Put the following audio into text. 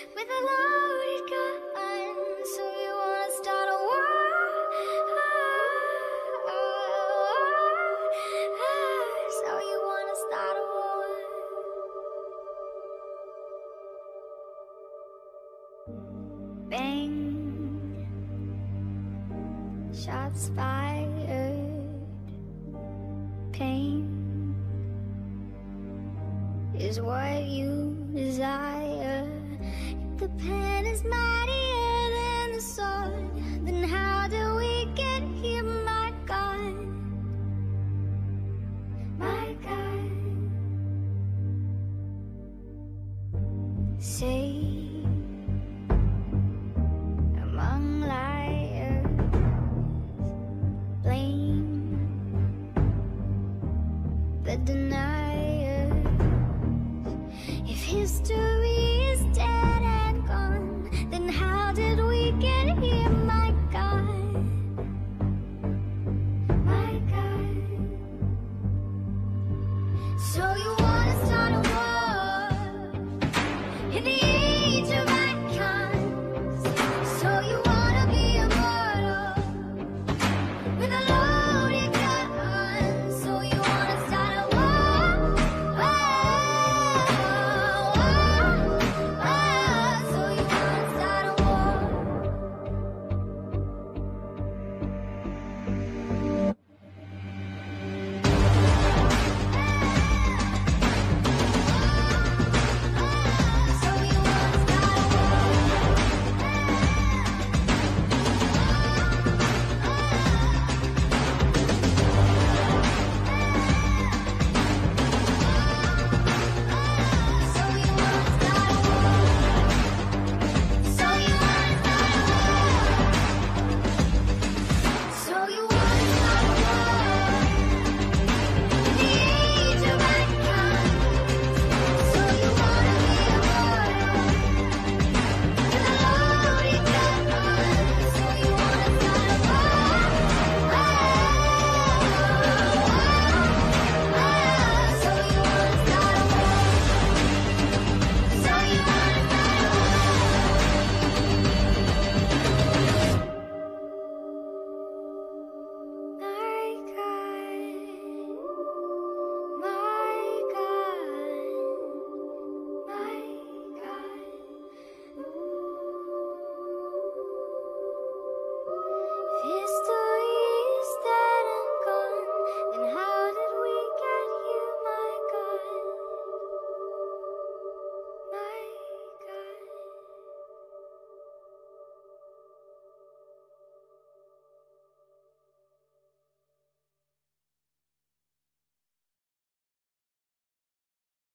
with a loaded gun. So you wanna start a war? So you wanna start a war? Bang, shots fired. Pain is what you desire. If the pen is mightier than the sword, then how do we get here, my God? My God. Say among liars, blame the deniers. If history is dead and gone, then how did we get here, my God? My God. So you wanna start a war in the age of